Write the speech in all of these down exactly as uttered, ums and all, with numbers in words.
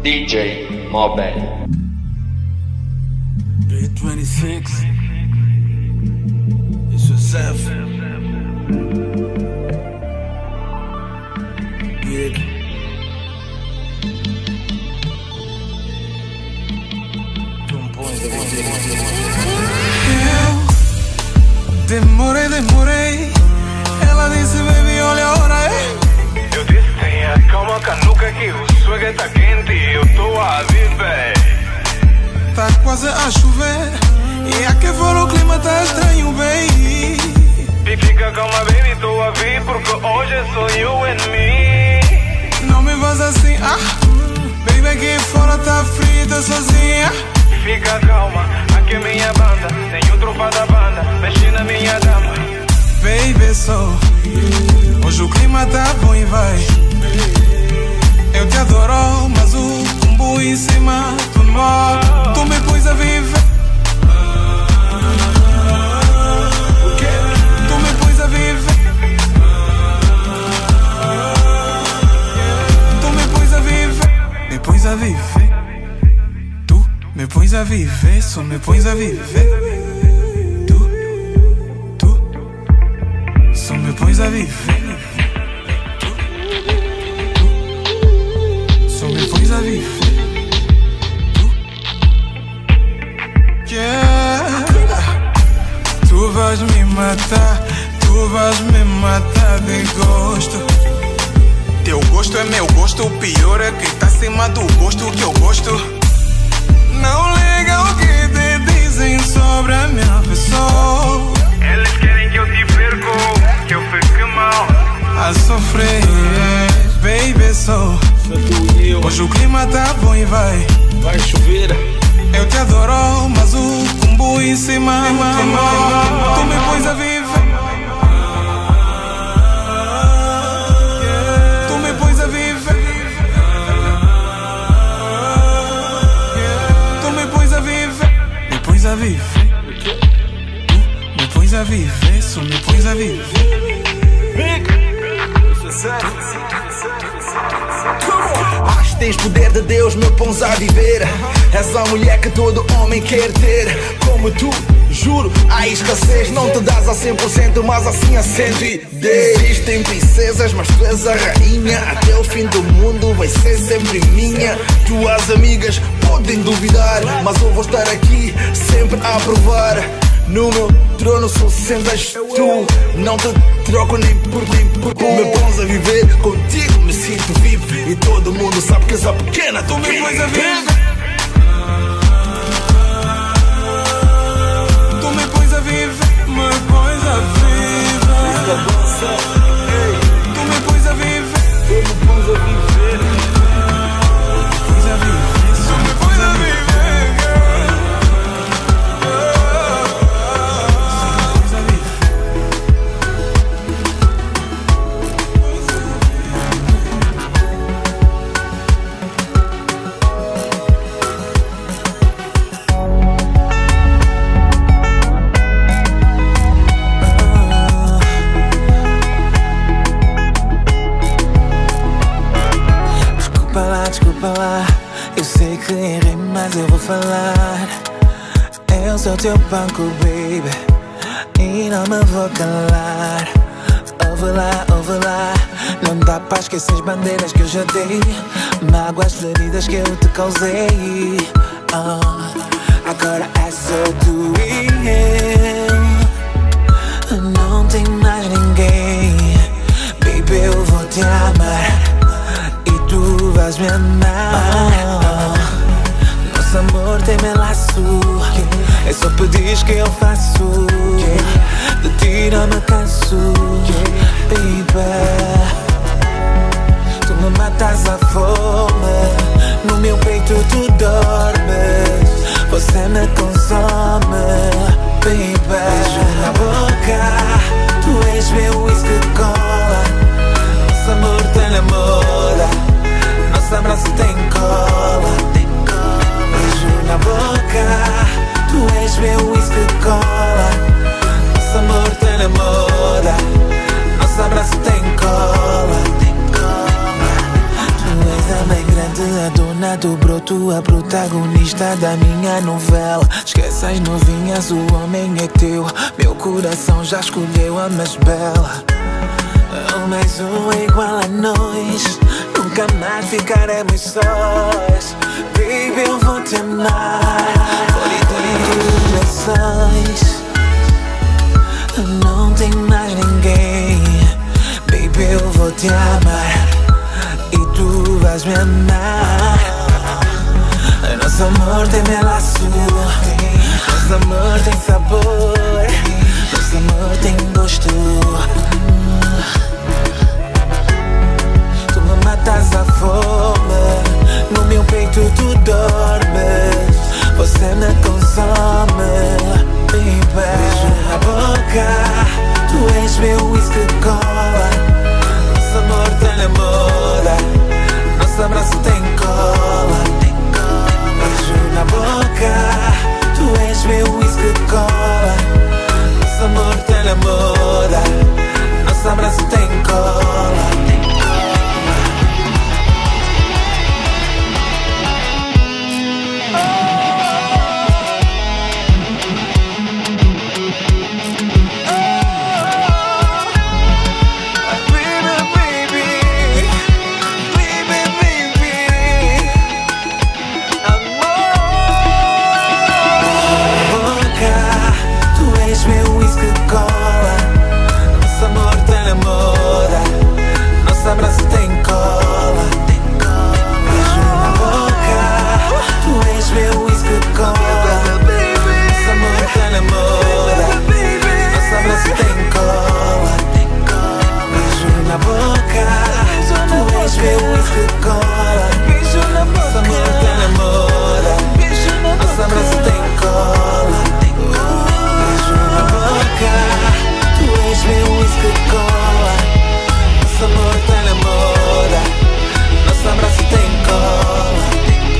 D J Mobile. B twenty-six. It's yourself. Big. Eu demorei, demorei. Ela disse, baby, olha a hora é. Eu disse, tenha calma, canuca, que o swag tá quente e eu tô a viver. Tá quase a chover e aqui fora o clima tá estranho, baby. Fica calma, baby, tô a vir porque hoje é só you and me. Não me vas assim, ah. Baby, aqui fora tá frio, tô sozinha. Fica calma, aqui é minha banda. Tenho tropa da banda, mexe na minha dama. Baby, só hoje o clima tá bom e vai. Eu te adoro, mas o combo em cima tu não. Tu me pôs a viver. Tu me pôs a viver. Tu me pôs a viver. Me pôs a viver. Tu me pôs a viver, só me pôs a viver. Me pões a viver. Tu, tu, só me pões a viver. Tu, yeah. Tu vais me matar, tu vais me matar de gosto. Teu gosto é meu gosto, o pior é que tá acima do gosto que eu gosto. Não liga o que te dizem sobre a minha pessoa. Eles querem que eu te perco, que eu fique mal. A sofrer, baby, só hoje o clima tá bom e vai. Vai chover. Eu te adoro, mas o combo em cima tu me pões a viver. Tu me pões a viver. Tu me pões a viver. Me pões a viver. Tu me pões a viver, só me pões a viver. Acho que tens poder de Deus, me pões a viver. És a mulher que todo homem quer ter. Como tu, juro, há escassez. Não te dás a cem por cento, mas assim a cento e dez. Existem princesas, mas tu és a rainha. Até o fim do mundo vai ser sempre minha. Tuas amigas podem duvidar, mas eu vou estar aqui sempre a provar. No meu trono só sentas tu. Não te troco nem por nem por tu. Me pões a viver, contigo me sinto vivo. E todo mundo sabe que essa pequena tu me pões a viver. Tu me pões a viver, me pões a viver. Tu me pões a viver. Tu me pões a viver. Pões a viver, só me pões a viver. Eu sei que errei, mas eu vou falar. Eu sou teu banco, baby, e não me vou calar. Ouve lá, ouve lá, não dá pra esquecer as bandeiras que eu já dei, mágoas, feridas que eu te causei. oh, Agora é só tu e eu, não tem mais ninguém. Baby, eu vou te amar e tu vais me amar. Nosso amor tem meu laço, é só pedir que eu faço. De ti não me canso, baby. Tu me matas a fome, no meu peito tu dormes. Você me consome, baby. Beijo na boca, tu és meu whisky cola. Nosso amor tem namora, nosso abraço tem cola. Beijo na boca, tu és meu whisky cola. Nosso amor tem namora, nosso abraço tem cola. Tu és a bem grande menina do broto, a protagonista da minha novela. Esquece as novinhas, o homem é teu. Meu coração já escolheu a mais bela. Oh, mais um é igual a nós. Nunca mais ficaremos sós. Baby, eu vou te amar. Corações, não tem mais ninguém. Baby, eu vou te amar e tu vais me amar. Nosso amor tem melaço, nosso amor tem sabor, nosso amor tem gosto. Tu me matas a fome, no meu peito tu dormes. Você me consome, baby. Beijo na boca, tu és meu whisky cola. Nosso amor tem namora, nosso abraço tem cola. Beijo na boca, tu és meu whisky cola. Nosso amor tem namora, nosso abraço tem cola. Nosso abraço tem cola. Beijo na boca, tu és meu whisky cola. Nosso amor tem namora, nosso abraço tem cola. Beijo na boca, tu és meu whisky cola. Nosso amor tem namora, nosso abraço tem cola. Beijo na boca, tu és meu whisky cola. Nosso amor tem namora, nosso abraço tem cola.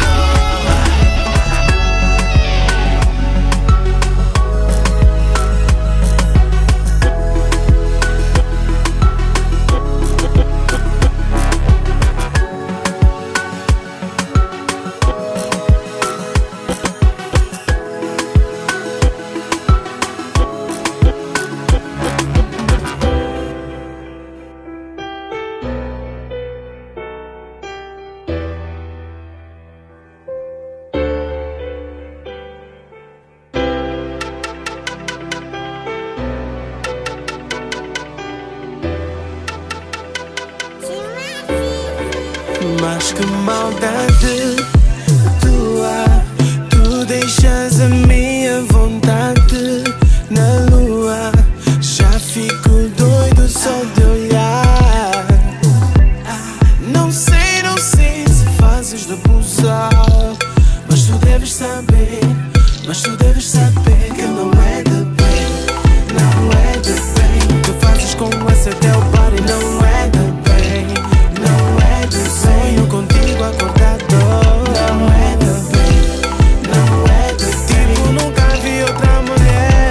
Mas que maldade tua, tu deixas a minha vontade na lua. Já fico doido só de olhar. Não sei, não sei se fazes de abusar, mas tu deves saber, mas tu deves saber que não é de bem, não é de bem. Tu fazes com essa teu body, não é de bem, não é de bem. Sonho contigo acordado, não é de bem, não é de bem. Tipo, nunca vi outra mulher,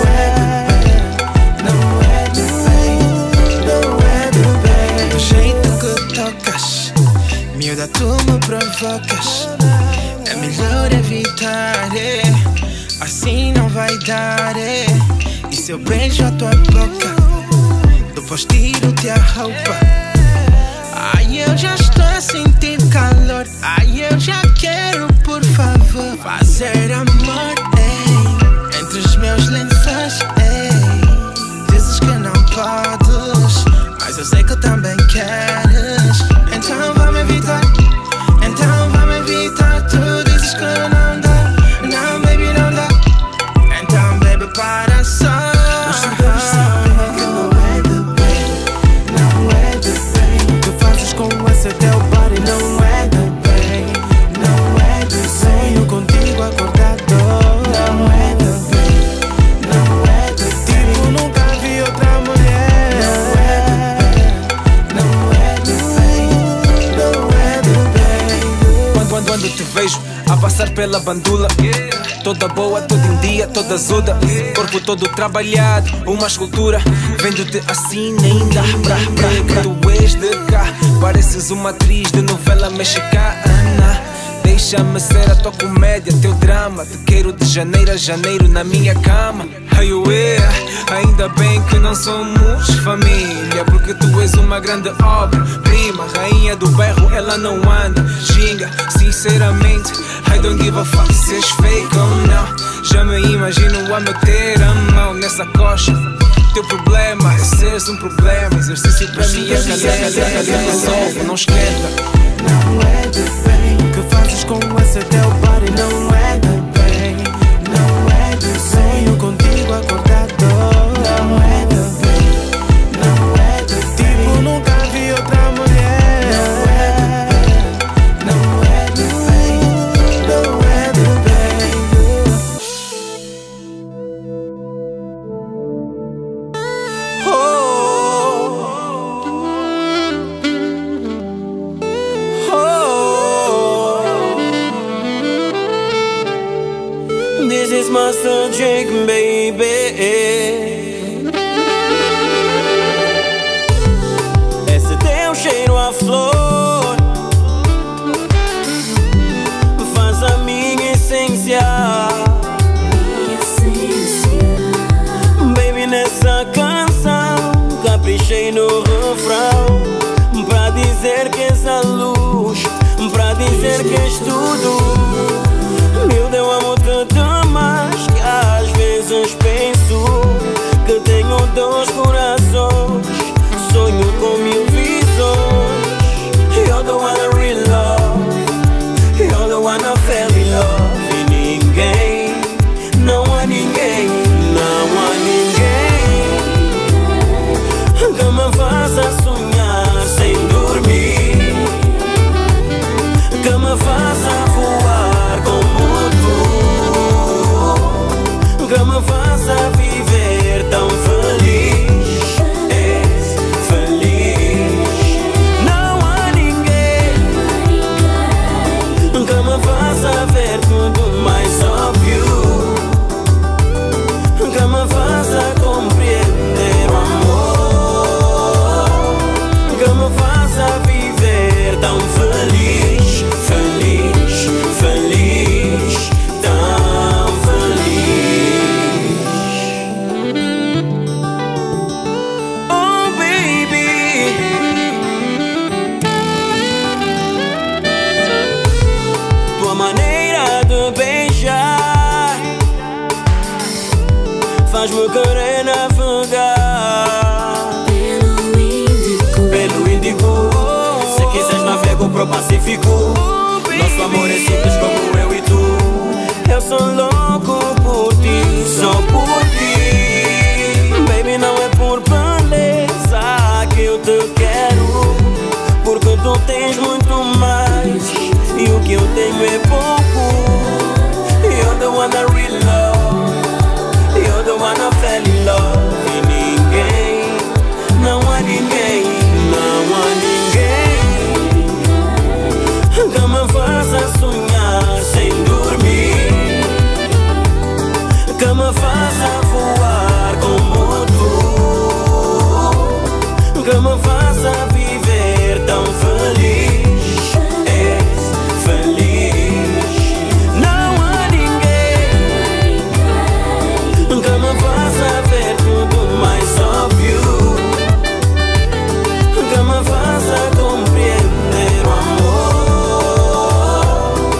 não é de bem, não é de bem. Do jeito que tocas, miúda, tu me provocas. É melhor evitar, é. Assim não vai dar, é. E se eu beijo a tua boca, depois tiro-te a roupa. Ai, eu já estou a sentir calor. Ai, eu já quero, por favor, fazer amor, ei, entre os meus lençóis, ei. Dizes que não podes, mas eu sei que também queres. Então vamos evitar, então vamos evitar. Tu dizes que não dá, não, baby, não dá. Então, baby, para só. Mas tu deves saber que não é de bem, não é de bem. Tu fazes com essa teu body, não é de bem, não é de bem. Sonho contigo acordado, não é de bem, não é de bem. Tipo, nunca vi outra mulher, não é de bem, não é de bem, não é de bem. Quando, quando, quando te vejo a passar pela bandula, toda boa, toda em dia, toda azuda, corpo todo trabalhado, uma escultura. Vendo-te assim nem dá pra crer que tu és de cá. Pareces uma atriz de novela mexicana. Deixa-me ser a tua comédia, teu drama. Te quero de janeiro a janeiro na minha cama. Hey, yeah. Ainda bem que não somos família, porque tu és uma grande obra-prima. Rainha do bairro, ela não anda ginga. Sinceramente, I don't give a fuck se és fake ou não. Já me imagino a meter a mão nessa coxa. Teu problema é seres um problema. Exercício para mim é caneta. Resolve, não esquenta. Não é de bem que fazes com esse teu body. Não é de bem, não é de sonho contigo acordado. Não é de bem, não é de bem. Tipo, nunca vi outra mulher. Não é de bem, não é de bem, não é de bem. Oh, oh. This is Master Jake, baby. Esse teu cheiro a flor faz a minha essência. Baby, nessa canção caprichei no refrão, pra dizer que és a luz, pra dizer que és tudo. Meu Deus, amo-te demais, que às vezes penso que tenho dois corações. Sonho com mil visões. You're the one I really love, you're the one I fell in love. E ninguém, não há ninguém, não há ninguém que me faça sonhar sem dormir, que me faça voar como tu, que me faça viver tão feliz. És feliz. Não há ninguém que me faça ver tudo mais óbvio, que me faça compreender o amor, que me faça viver tão feliz, feliz, feliz, tão feliz. Oh, baby, tua maneira de beijar faz-me querer navegar pelo Índico. Se quiseres navego pro Pacífico. Nosso amor é simples como eu e tu. Eu sou louco por ti, só por ti. Baby, não é por beleza que eu te quero, porque tu tens muito mais e o que eu tenho é pouco. You're the one I really love, you're the one I fell in love. E ninguém, não há ninguém, não há ninguém que me faça sonhar sem dormir, que me faça voar como tu, que me faça viver tão feliz. És feliz. Não há ninguém que me faça ver tudo mais óbvio, que me faça compreender o amor,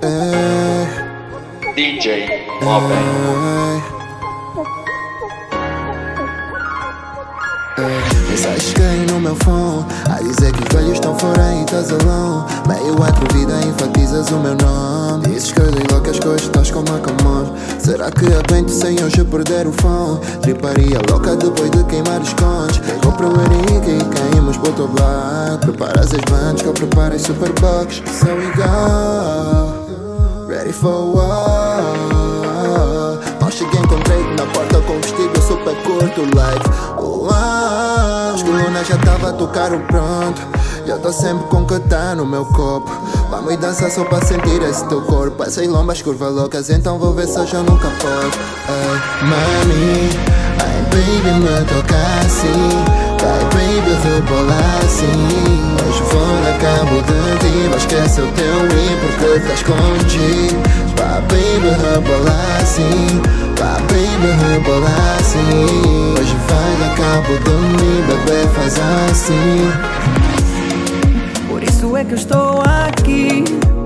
Ei, D J Mobile. Mensagens caem no meu phone a dizer que os velhos estão fora e estás alone. Meio atrevida, enfatizas o meu nome. Dizes que eu dei logo as coisas, estás como a camões. Será que aguento sem hoje perder o phone? Triparia louca depois de queimar os contos. Ligou para o Henrique e caímos para o teu bloco. Preparas as bandas que eu preparei superbox. So we go, ready for war. Mal cheguei, encontrei-te na porta com um vestido super curto, like oh, ah, as colunas já tava a tocar o pronto. Já tô sempre com que tá no meu copo. Vamos e dançar só pra sentir esse teu corpo. Essas lombas curvas loucas, então vou ver se hoje eu nunca posso. Ay, mami, ai baby, me toca assim. Ai baby, rebola assim. Hoje vou dar cabo de ti. Mas esquece o teu i porque estás contigo. Vá baby, rebola assim. Vá baby, rebola assim. Hoje vai dar cabo de mim, bebê, faz assim. Por isso é que eu estou aqui,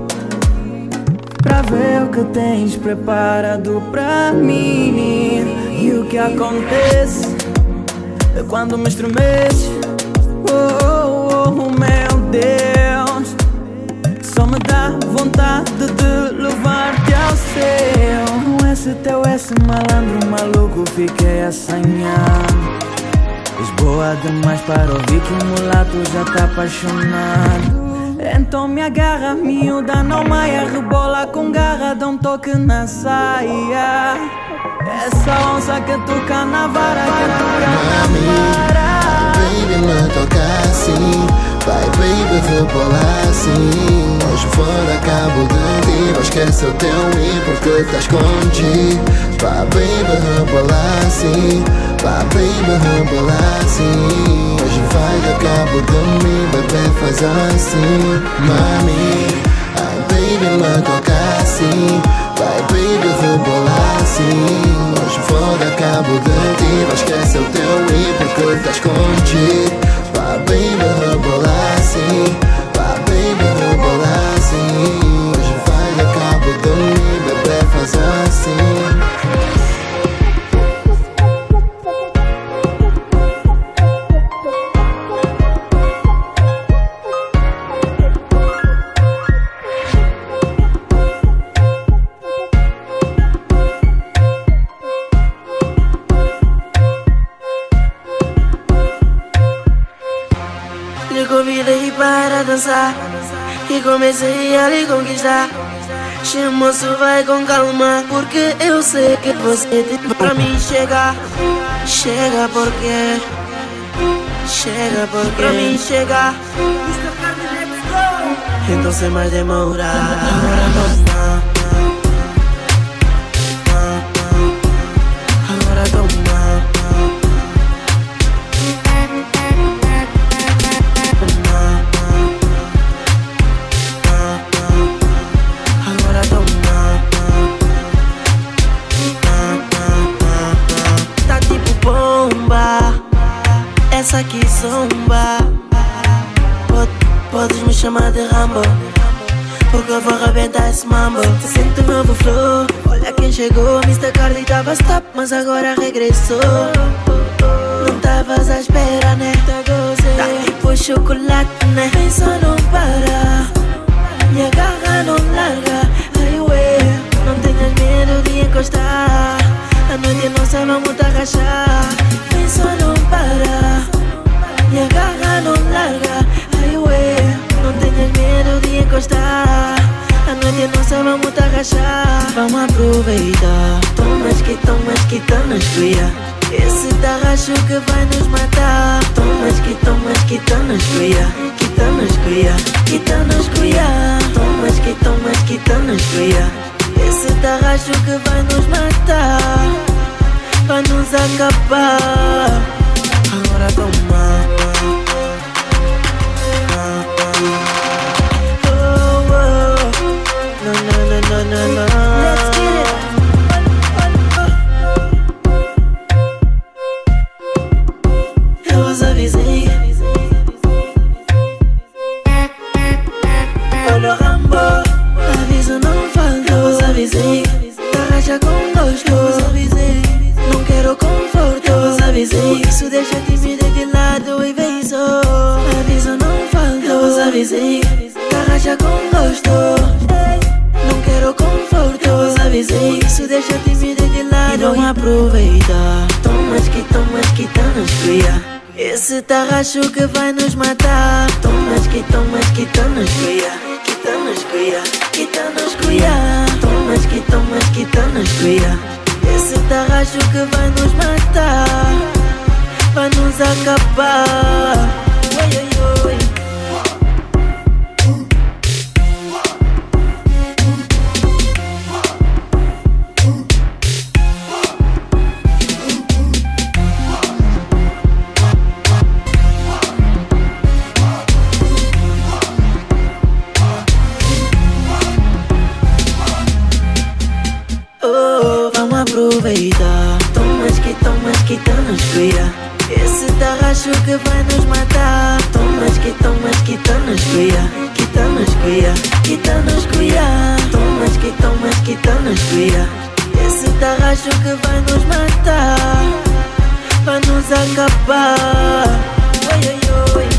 pra ver o que tens preparado pra mim. E o que acontece é quando me estremeces. Oh, oh, oh, meu Deus, só me dá vontade de levar-te ao céu. Com esse teu S malandro maluco fiquei assanhado. Lisboa demais para ouvir que o mulato já tá apaixonado. Então me agarra, miúda, não maia. Rebola com garra, dá um toque na saia. Essa onça que toca na vara, que toca na vara. Baby, me toca assim. Vai baby, rebola assim. Hoje vou dar cabo de ti. Mas esquece o teu i porque estás contigo. Vai baby, rebola assim. Vai baby, rebola assim. Hoje vai dar cabo de mim, bebê, faz assim. Mami, ai baby, me toca assim. Vai baby, rebola assim. Hoje vou dar cabo de ti. Mas esquece o teu i porque estás contigo. Vai baby, rebola assim. Vai baby, rebola assim. Hoje vai dar cabo de mim, bebê, faz assim. Lhe convidei para dançar e comecei a lhe conquistar. Che moço, vai com calma, porque eu sei que você tem pra mim chegar. Chega porque, chega porque pra mim chegar. Então sem mais demorar, agora toma, agora toma. Essa aqui zomba. Podes me chamar de Rambo, porque eu vou arrebentar esse mambo. Sinto o novo flow. Olha quem chegou, mister Carly tava stop, mas agora regressou. Não tavas à espera, né? Tá tipo chocolate, né? Vem só não para, me agarra, não larga. Ai ué, não tenhas medo de encostar. A noite nossa vamos te agachar. Vem só não para, me agarra, não larga. Ai ué, não tenhas medo de encostar. A noite nossa vamos te agachar. Vamos aproveitar. Tomas que tomas que tá nas cuia. Esse tarracho que vai nos matar. Tomas que tomas que tá nas cuia. Que tá nas cuia, que tá nas cuia. Tomas que tomas que tá nas cuia. Esse tarracho que vai nos matar, vai nos acabar. Agora toma. Oh, oh. No, no, no, no, no, no. Let's get it. Eu os avisei. Olha o Rambo, aviso não vai. deixa a timidez de lado e vão aproveitar. Tomas que tomas que tá nos cria. Esse tarracho que vai nos matar. Tomas que tomas que tá nos cria. Que tá nos cria, que tá nos cria. Tomas que tomas que tá nos cria. Esse tarracho que vai nos matar, vai nos acabar. Oi, oi, oi. Aproveitar. Tomas que tomas que tá nos cria. Esse tarracho que vai nos matar. Tomas que tomas que tá nos cria. Que tá nos cria, que tá nos cria. Tomas que tomas que tá nos cria. Esse tarracho que vai nos matar, vai nos acabar. Oi, oi, oi.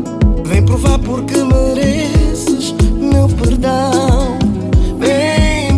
porque mereces meu perdão. Vem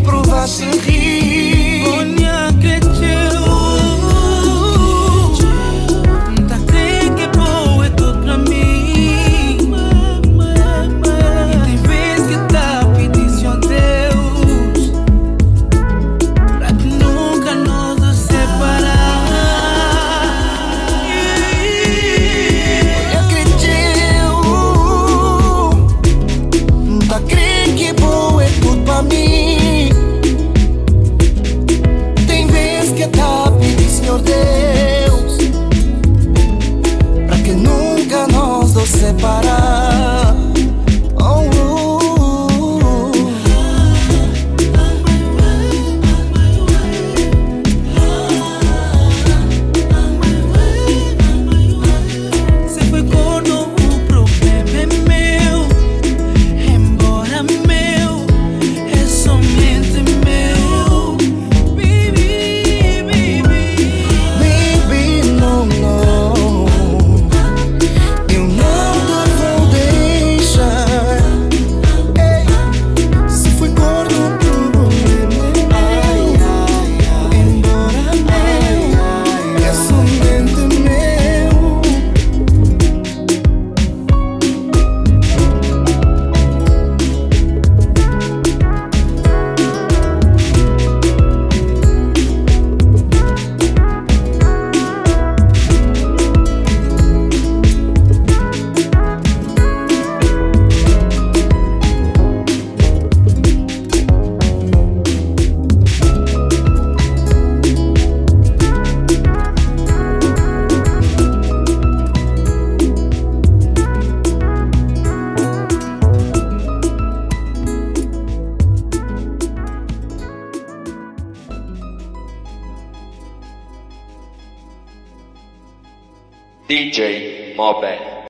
D J Mobe.